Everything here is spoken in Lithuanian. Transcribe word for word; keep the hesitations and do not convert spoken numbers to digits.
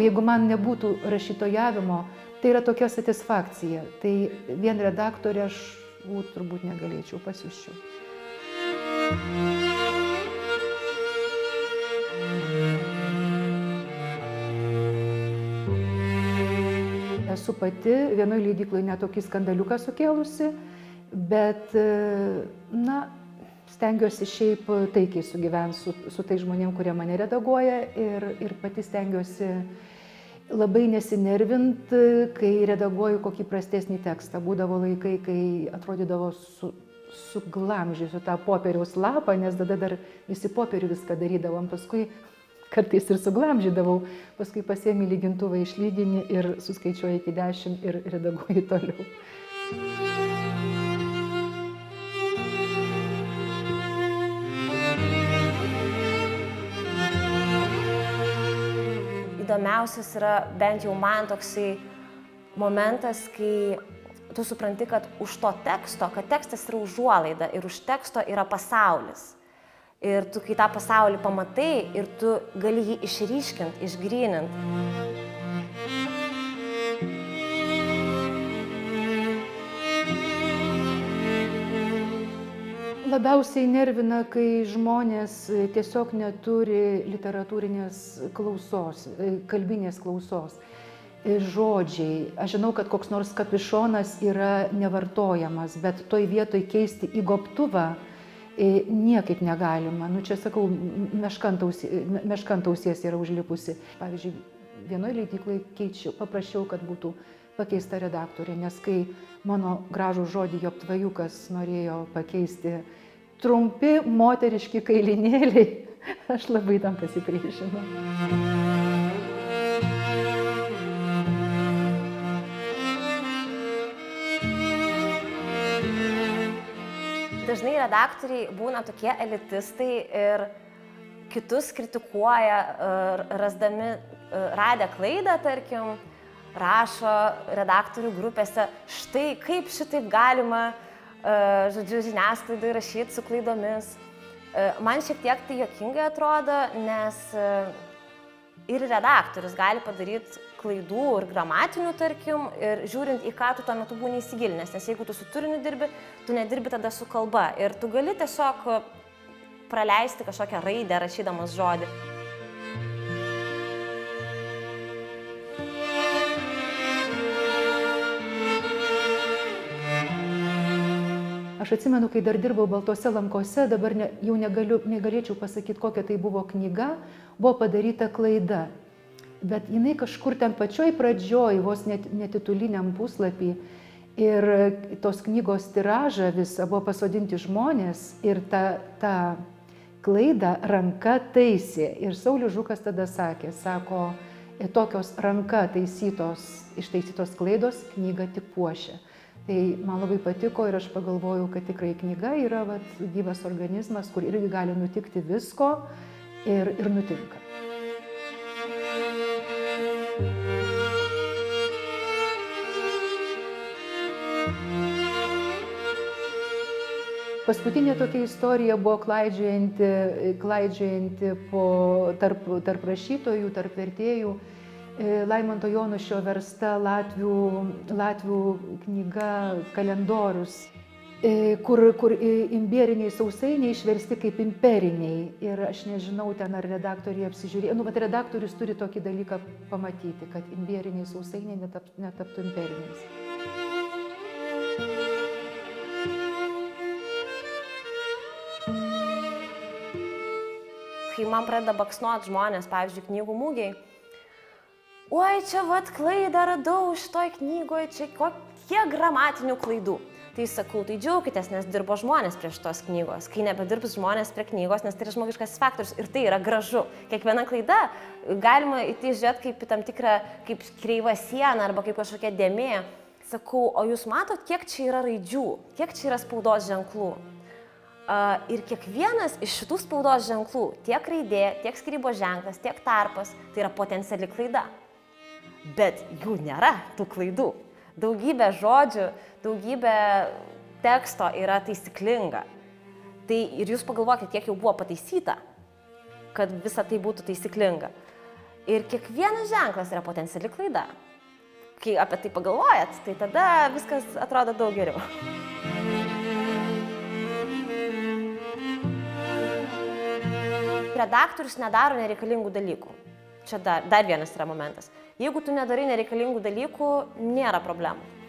Jeigu man nebūtų rašytojavimo, tai yra tokia satisfakcija. Tai vien redaktorė aš būt, turbūt negalėčiau, pasiūsčiau. Esu pati vienoj leidykloj netokį skandaliuką sukėlusi, bet, na, stengiuosi šiaip taikiai sugyventi su, su tai žmonėm, kurie mane redaguoja ir, ir pati stengiuosi labai nesinervint, kai redaguoju kokį prastesnį tekstą. Būdavo laikai, kai atrodydavo su, suglamžysiu tą popieriaus lapą, nes tada dar visi popierių viską darydavom, paskui kartais ir suglamžydavau, paskui pasiemi lygintuvą, išlygini ir suskaičiuoji iki dešimt ir redaguoji toliau. Įdomiausias yra bent jau man toksai momentas, kai tu supranti, kad už to teksto, kad tekstas yra užuolaida ir už teksto yra pasaulis. Ir tu, kai tą pasaulį pamatai, ir tu gali jį išryškinti, išgryninti. Labiausiai nervina, kai žmonės tiesiog neturi literatūrinės klausos, kalbinės klausos. Žodžiai. Aš žinau, kad koks nors kapišonas yra nevartojamas, bet toj vietoj keisti į gobtuvą niekaip negalima. Nu, čia sakau, meškantausies yra užlipusi. Pavyzdžiui, vienoj leidykloj keičiau, paprašiau, kad būtų pakeista redaktorė, nes kai mano gražų žodį joptvajukas norėjo pakeisti trumpi moteriški kailinėliai, aš labai tam pasipriešinau. Dažnai redaktoriai būna tokie elitistai ir kitus kritikuoja, rasdami, radę klaidą, tarkim, rašo redaktorių grupėse, štai kaip šitaip galima, žodžiu, žiniasklaidai rašyti su klaidomis. Man šiek tiek tai juokingai atrodo, nes ir redaktorius gali padaryti klaidų ir gramatinių, tarkim, ir žiūrint į ką tu tuo metu būni įsigilinęs, nes jeigu tu su turiniu dirbi, tu nedirbi tada su kalba ir tu gali tiesiog praleisti kažkokią raidę rašydamas žodį. Aš atsimenu, kai dar dirbau Baltose lankose, dabar ne, jau negaliu, negalėčiau pasakyti, kokia tai buvo knyga, buvo padaryta klaida. Bet jinai kažkur ten pačioj pradžioj, vos net, netituliniam puslapį, ir tos knygos tiražą visą buvo pasodinti žmonės ir tą, tą klaidą ranka taisė. Ir Saulius Žukas tada sakė, sako, tokios ranka taisytos, ištaisytos klaidos knygą tik puošia. Tai man labai patiko ir aš pagalvojau, kad tikrai knyga yra vat, gyvas organizmas, kur irgi gali nutikti visko ir, ir nutinka. Paskutinė tokia istorija buvo klaidžiojanti, klaidžiojanti po, tarp, tarp rašytojų, tarp vertėjų. Laimanto Jonušio versta latvių, latvių knyga Kalendorius, kur, kur imbieriniai sausainiai išversti kaip imperiniai. Ir aš nežinau, ten ar redaktoriai apsižiūrėjo. Nu, bet redaktorius turi tokį dalyką pamatyti, kad imbieriniai sausainiai netap, netaptų imperiniais. Kai man pradeda baksnuot žmonės, pavyzdžiui, knygų mūgiai, oi, čia vat klaidą radau šitoj knygoje, čia kokie gramatinių klaidų. Tai sakau, tai džiaukitės, nes dirbo žmonės prie šitos knygos. Kai nebedirbs žmonės prie knygos, nes tai yra žmogiškas faktorius ir tai yra gražu. Kiekviena klaida galima į tai žiūrėti kaip į tam tikrą, kaip kreivą sieną arba kaip kažkokia dėmė. Sakau, o jūs matot, kiek čia yra raidžių, kiek čia yra spaudos ženklų. Uh, ir kiekvienas iš šitų spaudos ženklų, tiek raidė, tiek skyrybos ženklas, tiek tarpas, tai yra potenciali klaida. Bet jų nėra, tų klaidų. Daugybė žodžių, daugybė teksto yra taisyklinga. Tai ir jūs pagalvokite, kiek jau buvo pataisyta, kad visa tai būtų taisyklinga. Ir kiekvienas ženklas yra potenciali klaida. Kai apie tai pagalvojat, tai tada viskas atrodo daug geriau. Redaktorius nedaro nereikalingų dalykų. Čia dar, dar vienas yra momentas. Jeigu tu nedarai nereikalingų dalykų, nėra problemų.